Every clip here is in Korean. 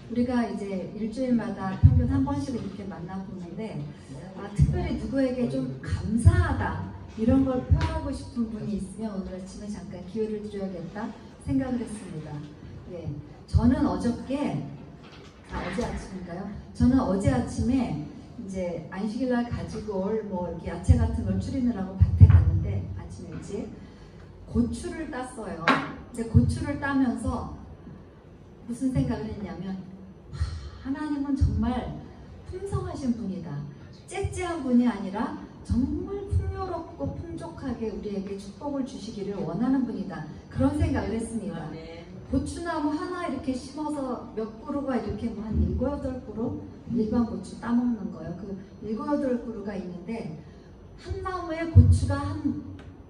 우리가 이제 일주일마다 평균 한 번씩 이렇게 만나보는데 특별히 누구에게 좀 감사하다 이런 걸 표현하고 싶은 분이 있으면 오늘 아침에 잠깐 기회를 드려야겠다 생각을 했습니다. 예, 저는 어저께 어제 아침인가요? 저는 어제 아침에 이제 안식일날 가지고 올 뭐 이렇게 야채 같은 걸 추리느라고 밭에 갔는데 아침 일찍 고추를 땄어요. 근데 고추를 따면서 무슨 생각을 했냐면 하나님은 정말 풍성하신 분이다. 째째한 분이 아니라 정말 풍요롭고 풍족하게 우리에게 축복을 주시기를 원하는 분이다. 그런 생각을 했습니다. 고추나무 하나 이렇게 심어서 몇 그루가 이렇게 뭐 한 7, 8그루 일반 고추 따먹는 거예요. 그 7, 8그루가 있는데 한 나무에 고추가 한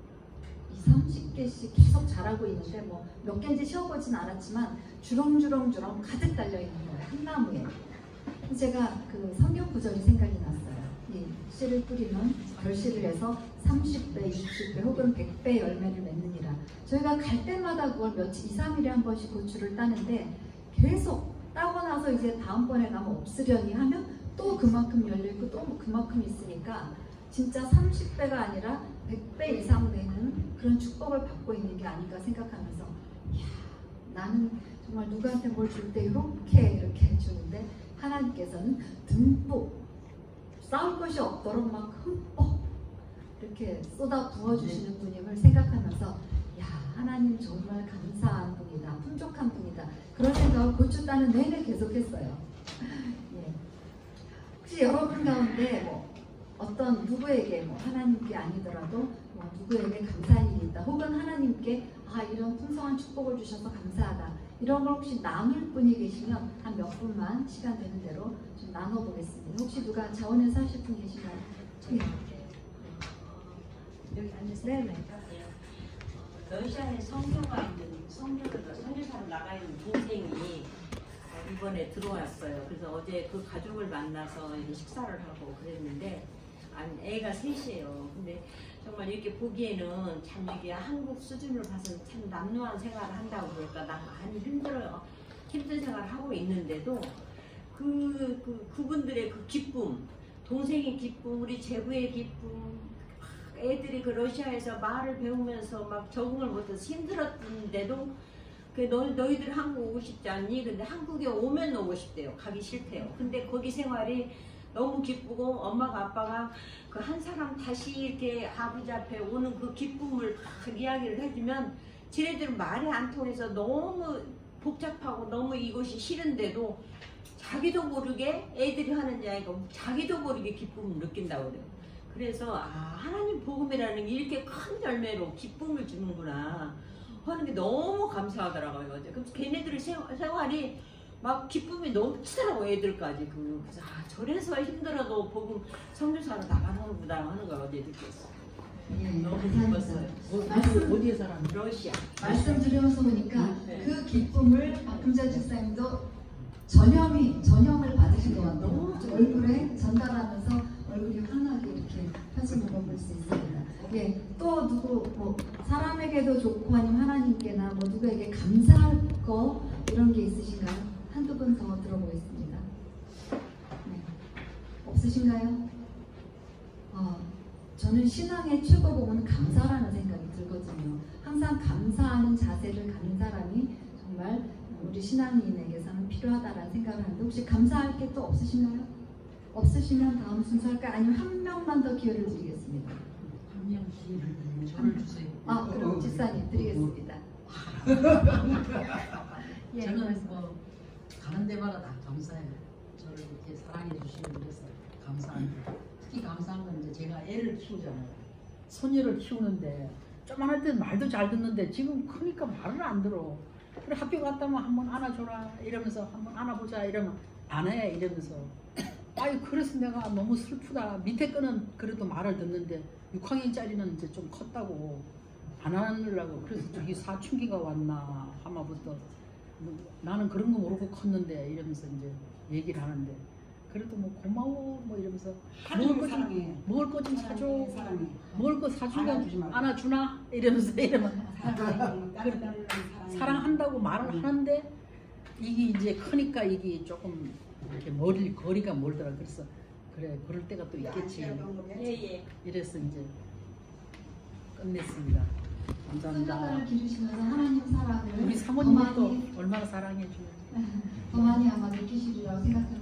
20, 30개씩 계속 자라고 있는데 뭐 몇 개인지 세어보진 않았지만 주렁주렁 가득 달려있는 거예요. 한 나무에. 제가 그 성경 구절이 생각이 났어요. 이 씨를 뿌리면 결실을 해서 30배, 60배 혹은 100배 열매를 맺느니라. 저희가 갈 때마다 그걸 며칠, 2, 3일에 한 번씩 고추를 따는데 계속 따고 나서 이제 다음번에 가면 없으려니 하면 또 그만큼 열려있고 또 그만큼 있으니까 진짜 30배가 아니라 100배 이상 되는 그런 축복을 받고 있는 게 아닌가 생각하면서 이야, 나는 정말 누구한테 뭘 줄 때 이렇게 주는데 하나님께서는 듬뿍 쌓을 것이 없도록 막 흠뻑 이렇게 쏟아 부어주시는 분임을 생각하면서 야, 하나님 정말 감사한 분이다, 풍족한 분이다, 그런 생각을 고추 따는 내내 계속했어요. 예. 혹시 여러분 가운데 뭐 어떤 누구에게 뭐 하나님께 아니더라도 뭐 누구에게 감사한 일이 있다, 혹은 하나님께 이런 풍성한 축복을 주셔서 감사하다, 이런 걸 혹시 나눌 분이 계시면 한 몇 분만 시간 되는 대로 좀 나눠보겠습니다. 혹시 누가 자원해서 하실 분 계신가요? 네. 여기 앉으세요. 네. 러시아에 성교가 있는 선교사로 나가 있는 동생이 이번에 들어왔어요. 그래서 어제 그 가족을 만나서 식사를 하고 그랬는데 애가 셋이에요. 근데 정말 이렇게 보기에는 참 이게 한국 수준으로 봐서는 참 남루한 생활을 한다고 그럴까, 나 많이 힘들어요. 힘든 생활을 하고 있는데도 그분들의 그 기쁨, 동생의 기쁨, 우리 제부의 기쁨, 애들이 그 러시아에서 말을 배우면서 막 적응을 못해서 힘들었는데도 너희들 한국 오고 싶지 않니? 근데 한국에 오면 오고 싶대요. 가기 싫대요. 근데 거기 생활이 너무 기쁘고 엄마가 아빠가 그 한 사람 다시 이렇게 아버지 앞에 오는 그 기쁨을 막 이야기를 해주면 지네들은 말이 안 통해서 너무 복잡하고 너무 이것이 싫은데도 자기도 모르게 애들이 하는 이야기가 자기도 모르게 기쁨을 느낀다고 그래요. 그래서 하나님 복음이라는 게 이렇게 큰 열매로 기쁨을 주는구나 하는 게 너무 감사하더라고요. 그래서 걔네들의 생활이 막 기쁨이 넘치더라고, 애들까지. 그래서 저래서 힘들어도 복음 선교사로 나가는구나 하는 걸 어제 느꼈어요. 너무 기뻤어요. 어디에 살아? 러시아. 말씀 드리면서 보니까 그 기쁨을 박금자 집사님도 전염을 받으신 것 같아요. 얼굴에 전달하면서 얼굴이 환하게 이렇게 펴지는 걸 볼 수 있습니다. 예, 또 누구 뭐 사람에게도 좋고 아니면 하나님께나 뭐 누구에게 감사할 거 이런 게 있으신가요? 한두 분 더 들어보겠습니다. 네. 없으신가요? 저는 신앙의 최고봉은 감사라는 생각이 들거든요. 항상 감사하는 자세를 갖는 사람이 정말 우리 신앙인에게서는 필요하다라는 생각을 하는데 혹시 감사할 게 또 없으신가요? 없으시면 다음 순서 할까요? 아니면 한 명만 더 기회를 드리겠습니다. 한 명 기회를 저를 주세요. 그럼 집사님 드리겠습니다. 예, 저는 뭐 가는 데마다 다 감사해요. 저를 이렇게 사랑해 주시는 그래서 감사합니다. 특히 감사한 건 이제 제가 애를 키우잖아요. 소녀를 키우는데 조만할 때는 말도 잘 듣는데 지금 크니까 말을 안 들어. 그래 학교 갔다 오면 한번 안아줘라 이러면서 한번 안아보자 이러면 안 해 이러면서 그래서 내가 너무 슬프다. 밑에 거는 그래도 말을 듣는데 6학년짜리는 이제 좀 컸다고 안 하느라고 그래서 저기 사춘기가 왔나 하마부터 나는 그런 거 모르고 컸는데 이러면서 이제 얘기를 하는데 그래도 뭐 고마워 뭐 이러면서 먹을 거 좀 사줘. 먹을 거 사주면 안아주나 이러면서 이러면 사랑한다고 말을 하는데 이게 이제 크니까 이게 조금 이렇게 거리가 멀더라. 그래서 그래 그럴 때가 또 있겠지. 예예. 이래서 이제 끝냈습니다. 감사합니다. 손자들을 기르시면서 하나님 사랑을 우리 더 사모님도 많이 얼마나 사랑해 주는지. 더 많이 아마 느끼시리라고 생각합니다.